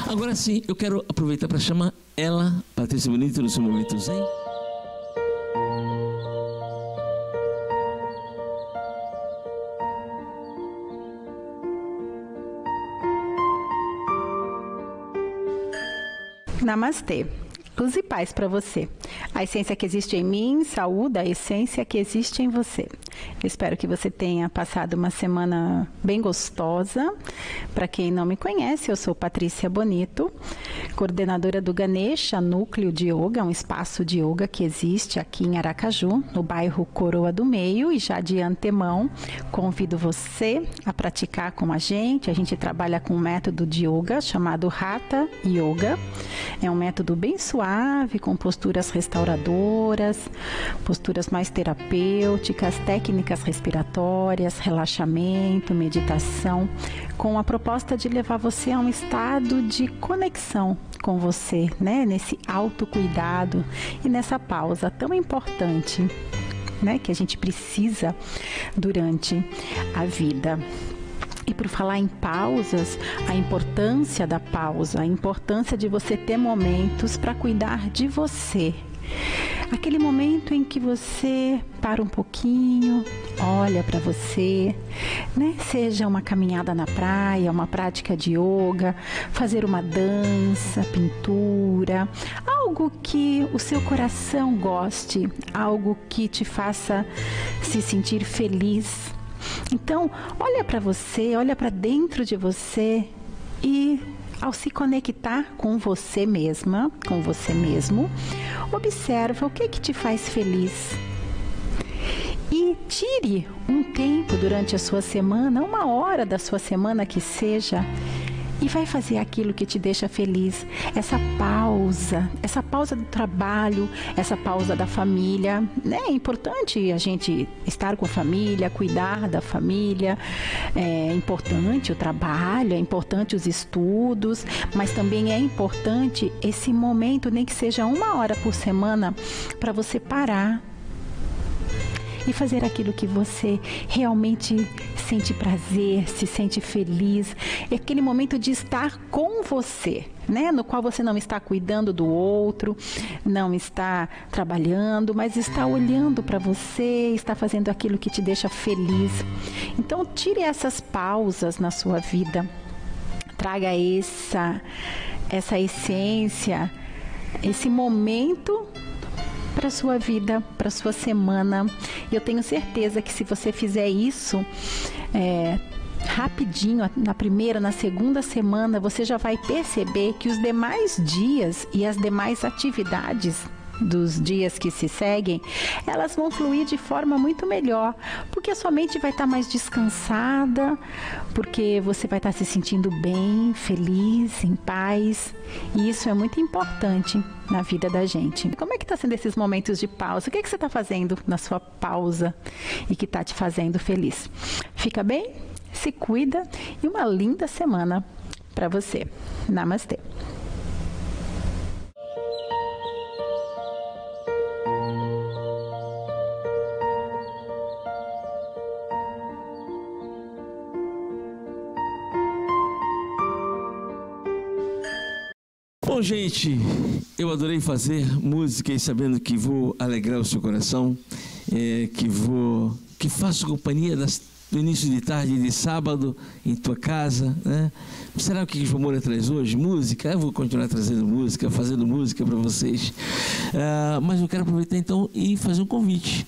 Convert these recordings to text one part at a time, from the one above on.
Agora sim, eu quero aproveitar para chamar ela, Patrícia Bonito, no seu momento zen. Namastê. Luz e paz para você. A essência que existe em mim saúda a essência que existe em você. Espero que você tenha passado uma semana bem gostosa. Para quem não me conhece, eu sou Patrícia Bonito, coordenadora do Ganesha Núcleo de Yoga, um espaço de yoga que existe aqui em Aracaju, no bairro Coroa do Meio, e já de antemão convido você a praticar com a gente. A gente trabalha com um método de yoga chamado Hatha Yoga. É um método bem suave, com posturas restauradoras, posturas mais terapêuticas, técnicas respiratórias, relaxamento, meditação, com a proposta de levar você a um estado de conexão com você, né? Nesse autocuidado e nessa pausa tão importante, né? Que a gente precisa durante a vida. E por falar em pausas, a importância da pausa, a importância de você ter momentos para cuidar de você. Aquele momento em que você para um pouquinho, olha para você, né? Seja uma caminhada na praia, uma prática de yoga, fazer uma dança, pintura, algo que o seu coração goste, algo que te faça se sentir feliz. Então, olha para você, olha para dentro de você e, ao se conectar com você mesma, com você mesmo, observa o que te faz feliz. E tire um tempo durante a sua semana, 1 hora da sua semana que seja, e vai fazer aquilo que te deixa feliz. Essa pausa do trabalho, essa pausa da família, né? É importante a gente estar com a família, cuidar da família, é importante o trabalho, é importante os estudos, mas também é importante esse momento, nem que seja 1 hora por semana, para você parar e fazer aquilo que você realmente sente prazer, se sente feliz. É aquele momento de estar com você, né? No qual você não está cuidando do outro, não está trabalhando, mas está olhando para você, está fazendo aquilo que te deixa feliz. Então, tire essas pausas na sua vida. Traga essa essência, esse momento para a sua vida, para a sua semana. E eu tenho certeza que se você fizer isso rapidinho, na primeira, na segunda semana, você já vai perceber que os demais dias e as demais atividades dos dias que se seguem, elas vão fluir de forma muito melhor, porque a sua mente vai estar mais descansada, porque você vai estar se sentindo bem, feliz, em paz, e isso é muito importante na vida da gente. Como é que está sendo esses momentos de pausa? O que você está fazendo na sua pausa e que está te fazendo feliz? Fica bem? Se cuida e uma linda semana para você. Namastê! Bom, gente, eu adorei fazer música e sabendo que vou alegrar o seu coração, que faço companhia do início de tarde de sábado em tua casa, né? Será o que João Moura traz hoje? Música? Eu vou continuar trazendo música, fazendo música para vocês. Mas eu quero aproveitar então e fazer um convite.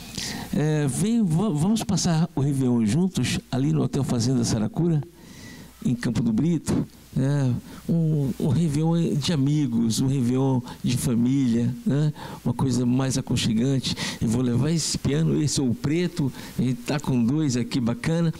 Vamos passar o Réveillon juntos ali no Hotel Fazenda Saracura, em Campo do Brito. Um Réveillon de amigos, um Réveillon de família, né? Uma coisa mais aconchegante. Eu vou levar esse piano, esse é o preto, a gente está com 2 aqui, bacana.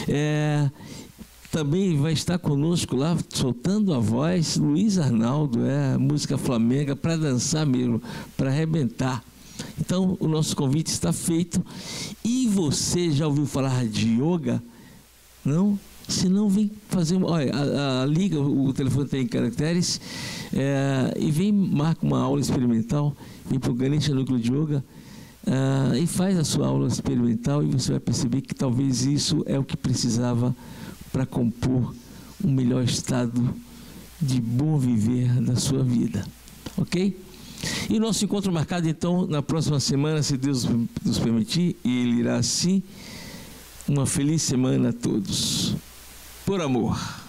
Também vai estar conosco lá, soltando a voz, Luiz Arnaldo, música flamenga, para dançar mesmo, para arrebentar. Então, o nosso convite está feito. E você já ouviu falar de yoga? Não? Se não, vem fazer uma... Olha, liga, o telefone tem caracteres, e vem, marca uma aula experimental, vem para o Ganesha Núcleo de Yoga, e faz a sua aula experimental, e você vai perceber que talvez isso é o que precisava para compor um melhor estado de bom viver da sua vida. Ok? E nosso encontro marcado, então, na próxima semana, se Deus nos permitir, e Ele irá assim. Uma feliz semana a todos. Por amor.